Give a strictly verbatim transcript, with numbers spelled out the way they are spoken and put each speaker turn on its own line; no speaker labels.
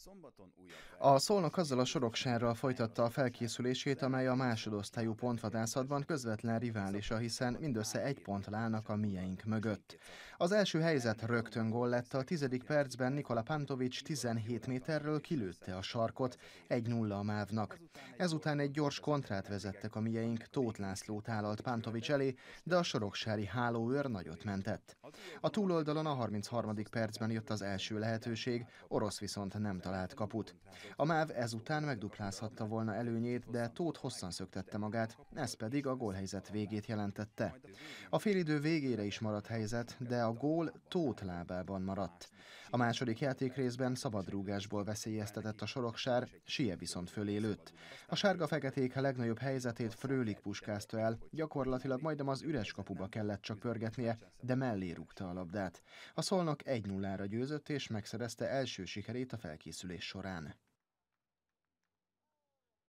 A Szolnok azzal a Soroksárral folytatta a felkészülését, amely a másodosztályú pontvadászatban közvetlen riválisa, hiszen mindössze egy ponttal állnak a mieink mögött. Az első helyzet rögtön gól lett, a tizedik percben Nikola Pantovics tizenhét méterről kilőtte a sarkot, egy nulla a mávnak. Ezután egy gyors kontrát vezettek a mieink, Tóth László tálalt Pantovics elé, de a soroksári hálóőr nagyot mentett. A túloldalon a harmincharmadik percben jött az első lehetőség, Orosz viszont nem talált kaput. A MÁV ezután megduplázhatta volna előnyét, de Tóth hosszan szöktette magát, ez pedig a gólhelyzet végét jelentette. A félidő végére is maradt helyzet, de a gól Tóth lábában maradt. A második játékrészben szabadrúgásból veszélyeztetett a Soroksár, Sie viszont fölé lőtt. A sárga-feketék legnagyobb helyzetét Frölich puskázta el, gyakorlatilag majdnem az üres kapuba kellett csak pörgetnie, de mellé rúgta a labdát. A Szolnok egy nullára győzött és megszerezte első sikerét a felkészülés során.